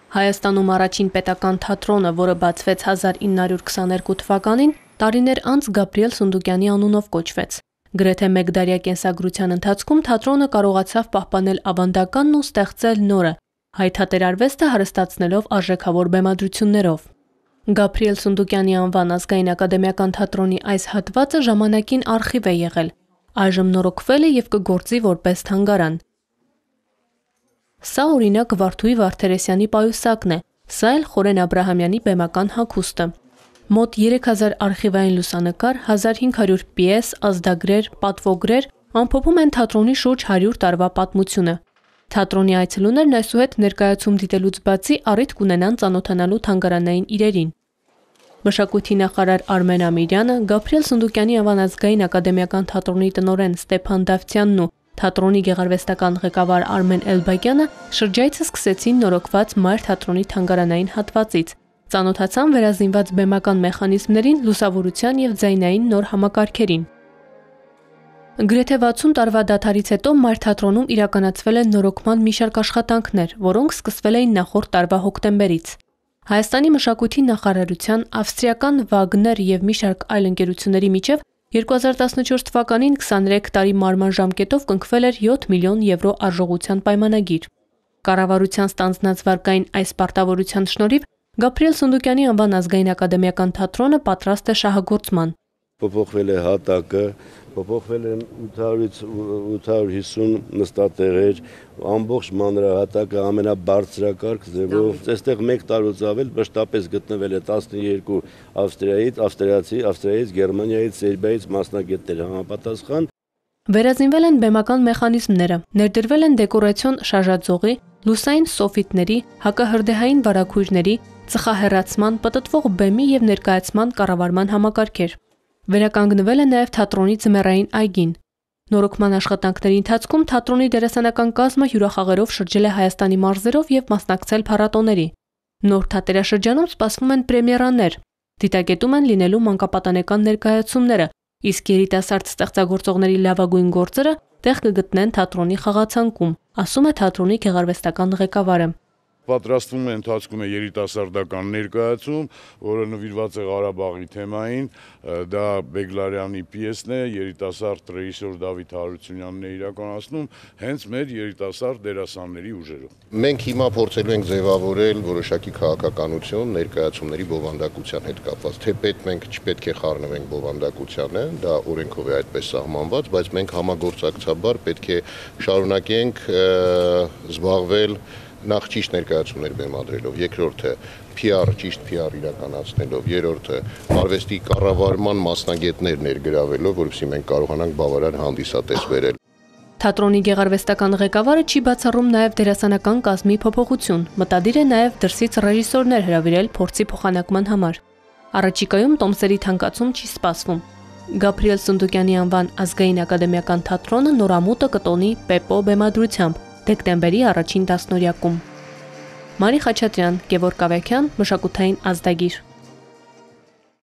Հայաստանում առաջին պետական թատրոնը, որը բացվեց 1922 թվականին, տարիներ անց Գաբրիել Սունդուկյանի անունով կոչվեց։ Գրեթե մեկ դարյա կենսագրության ընթացքում թատրոնը կարողացավ պահպանել ավանդականն ու ստեղծել նորը, հայ թատերարվեստը հարստացնելով արժեքավոր բեմադրություններով։ Գաբրիել Սունդուկյանի անվան ազգային ակադեմիական թատրոնի այս հատվածը ժամանակին արխիվ է եղել, այժմ նորոգվել է և կգործի որպես թանգարան։ Սա օրինակ Վարդուհի Վարդերեսյանի պայուսակն է, սա էլ Խորեն Աբրահամյանի բեմական հագուստը։ Մոտ 3000 արխիվային լուսանկար, 1500 պիես, ազդագրեր, պատվոգրեր ամփոփում են թատրոնի շուրջ 100 տարվա պատմությունը։ Թատրոնի այցելուներն այսուհետ ներկայացում դիտելուց բացի առիթ կունենան ծանոթանալու թանգարանային իրերին։ Մշակույթի նախարար Արմեն Ամիրյանը, Գաբրիել Սունդուկյանի անվան ազգային ակադեմիական թատրոնի տնօրեն Ստեփան Դավթյանն ու թատրոնի գեղարվեստական ղեկավար Արմեն Էլբակյանը շրջայցը սկսեցին նորոգված Մայր թատրոնի թանգարանային հատվածից, ծանոթացան վերազինված բեմական մեխանիզմներին, լուսավորության և ձայնային նոր համակարգերին։ Գրեթե 60 տարվա դադարից հետո Մայր թատրոնում իրականացվել են նորոգման մի շարք աշխատանքներ, որոնք սկսվել էին նախորդ տարվա հոկտեմբերից։ Հայաստանի մշակույթի նախարարության, ավստրիական Վագներ և մի շարք այլ ընկերությունների միջև 2014 թվականին 23 տարի մարման ժամկետով կնքվել էր 7 միլիոն եվրո արժողության պայմանագիր։ Կառավարության ստանձնած վարկային այս պարտավորության շնորհիվ Գաբրիել Սունդուկյանի անվան ազգային ակադեմիական թատրոնը պատրաստ է շահագործման։ Փոփոխվել է հատակը, փոփոխվել են 800-ից 850 նստատեղեր, ամբողջ մանրահատակը ամենաբարձրակարգ ձևով։ Այստեղ մեկ տարուց ավել մշտապես գտնվել է 12 Ավստրիայից, Գերմանիայից, Սերբիայից մասնագետներ համապատասխան։ Վերազինվել են բեմական մեխանիզմները, ներդրվել են դեկորացիոն շարժաձողի, լուսային սոֆիտների, հակահրդեհային վարագույրների, ծխահեռացման, պտտվող բեմի և ներկայացման կառավարման համակարգեր։ Վերականգնվել է նաև թատրոնի ձմեռային այգին։ Նորոգման աշխատանքների ընթացքում թատրոնի դերասանական կազմը հյուրախաղերով շրջել է Հայաստանի մարզերով և մասնակցել փառատոների։ Նոր թատերաշրջանում սպասվում են պրեմիերաներ, դիտակետում են լինելու մանկապատանեկան ներկայացումները, իսկ երիտասարդ ստեղծագործողների լավագույն գործերը տեղ կգտնեն թատրոնի խաղացանկում, ասում է թատրոնի գեղարվեստական ղեկավարը։ Պատրաստվում է ընթացքում է երիտասարդական ներկայացում, որը նվիրված է Ղարաբաղի թեմային, դա Բեգլարյանի պիեսն է, երիտասարդ ռեժիսոր Դավիթ Հարությունյանն է իրականացնում, հենց մեր երիտասարդ դերասանների ուժերով։ Մենք հիմա փորձելու ենք ձևավորել որոշակի քաղաքականություն ներկայացումների բովանդակության հետ կապված, թեպետ մենք չպետք է խառնվենք բովանդակությանը, դա օրենքով է այդպես սահմանված, բայց մենք համագործակցաբար պետք է շարունակենք զբաղվել նախ ճիշտ ներկայացումներ բեմադրելով, երկրորդը PR, ճիշտ PR իրականացնելով, երրորդը արվեստի կառավարման մասնագետներ ներգրավելով, որովհետեւ մենք կարողանանք բավարար հանդիսատես բերել։ Թատրոնի գեղարվեստական ղեկավարը չի բացառում նաև դերասանական կազմի փոփոխություն, մտադիր է նաև դրսից ռեժիսորներ հրավիրել փորձի փոխանակման համար։ Առաջիկայում տոմսերի թանկացում չի սպասվում։ Գաբրիել Սունդուկյանի անվան ազգային ակադեմիական թատրոնը նորամուտը կտոնի Պեպո բեմադրությամբ դեկտեմբերի առաջին տասնօրյակում։ Մարի Խաչատրյան, Գևորգ Ավագյան, մշակութային ազդագիր։